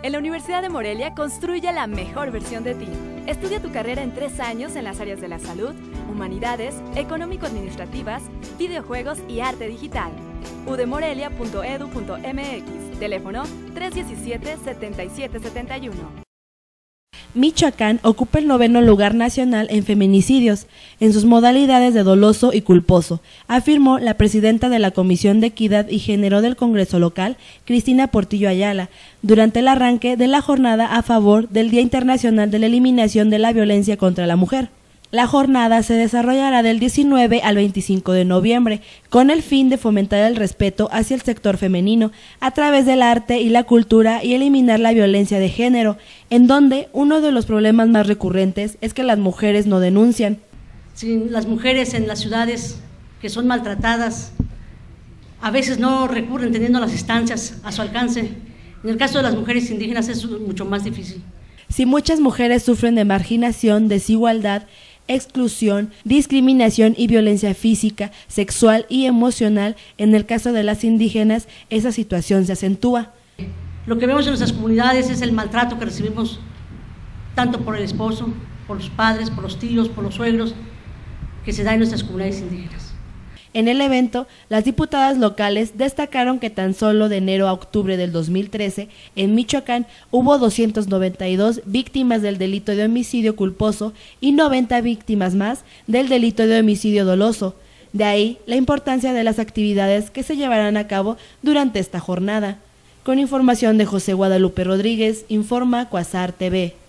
En la Universidad de Morelia construye la mejor versión de ti. Estudia tu carrera en 3 años en las áreas de la salud, humanidades, económico-administrativas, videojuegos y arte digital. udemorelia.edu.mx. Teléfono 317-7771. Michoacán ocupa el 9º lugar nacional en feminicidios, en sus modalidades de doloso y culposo, afirmó la presidenta de la Comisión de Equidad y Género del Congreso local, Cristina Portillo Ayala, durante el arranque de la jornada a favor del Día Internacional de la Eliminación de la Violencia contra la Mujer. La jornada se desarrollará del 19 al 25 de noviembre, con el fin de fomentar el respeto hacia el sector femenino a través del arte y la cultura y eliminar la violencia de género, en donde uno de los problemas más recurrentes es que las mujeres no denuncian. Sí, las mujeres en las ciudades que son maltratadas a veces no recurren teniendo las instancias a su alcance. En el caso de las mujeres indígenas es mucho más difícil. Si muchas mujeres sufren de marginación, desigualdad, exclusión, discriminación y violencia física, sexual y emocional, en el caso de las indígenas, esa situación se acentúa. Lo que vemos en nuestras comunidades es el maltrato que recibimos tanto por el esposo, por los padres, por los tíos, por los suegros, que se da en nuestras comunidades indígenas. En el evento, las diputadas locales destacaron que tan solo de enero a octubre del 2013, en Michoacán hubo 292 víctimas del delito de homicidio culposo y 90 víctimas más del delito de homicidio doloso. De ahí la importancia de las actividades que se llevarán a cabo durante esta jornada. Con información de José Guadalupe Rodríguez, informa Cuasar TV.